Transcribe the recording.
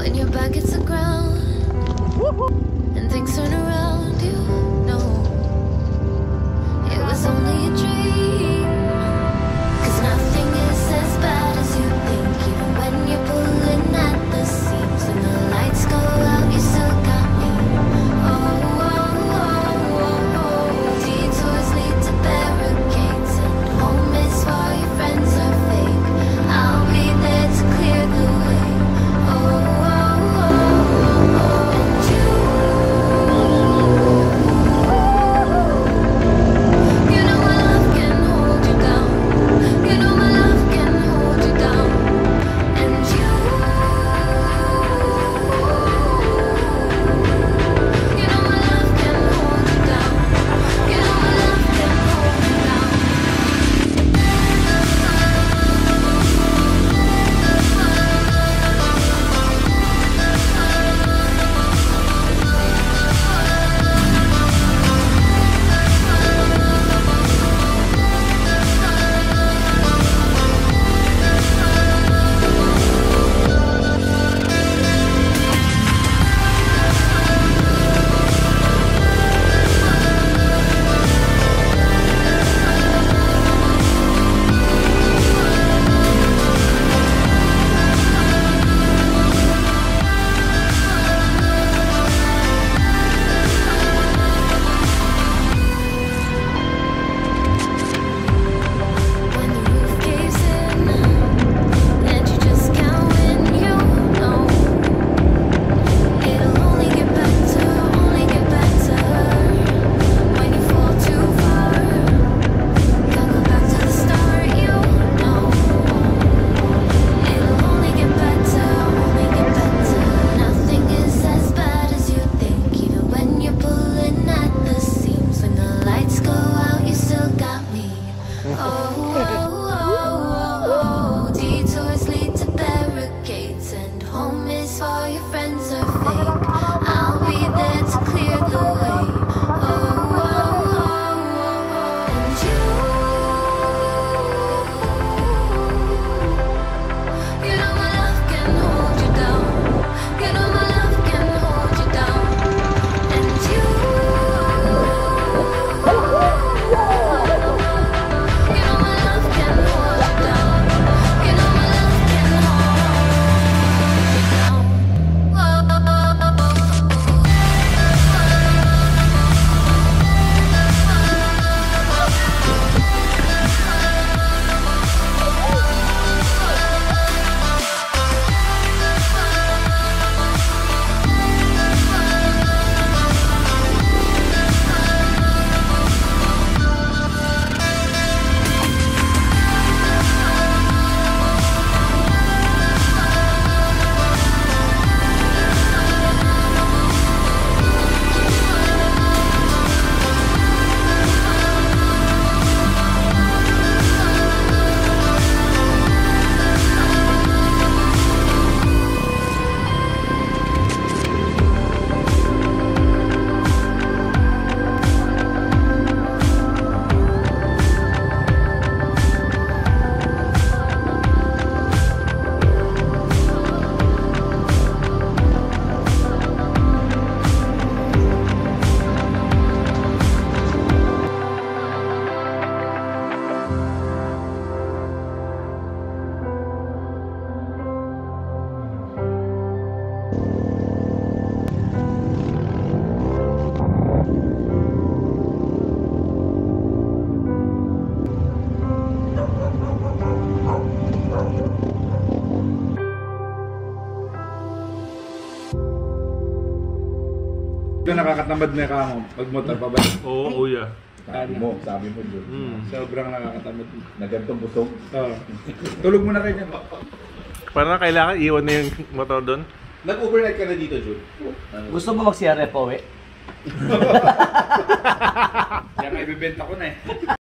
When your back hits the ground and things turn around, you know it was only a dream. 'Cause nothing is as bad as you think, even when you're pulling at the seams. When the lights go out, you still got me. Oh, oh, oh, oh, oh. Detours lead to barricades, and home is for your friends are fake. I'll be there to clear the way. Oh, oh, oh, oh, oh. And you know my love can hold you down. You know my love can hold you down. And you know my love can hold you down. You know my love can hold you down. When the roof caves in and you just can't win, you know it'll only get better, only get better. When you fall too far, gotta go back to the start, you know it'll only get better, only get better. Nothing is as bad as you think, even when you're pulling at the seams. When the lights go out, you still got me. Oh, oh, oh, oh, oh. Detours lead to barricades, and home is for your friends are fake. I'll be there to clear the way. Oh, oh, oh, oh, oh. And you know my love can hold you down. You know my love can hold you down. And you know my love can hold you down. You know my love can hold you down. Doon nakakatamad na ka mo, magmotor pa ba? Oo, kuya. Sabi mo doon. Sobrang nakakatamad. Na ganitong busog. Oo. Tulog mo na kayo dyan. Parang kailangan iwan na yung motor doon. Nag-overnight ka na dito, Jude? Gusto mo mag-CRF uwi? Kaya ibibenta ko na eh.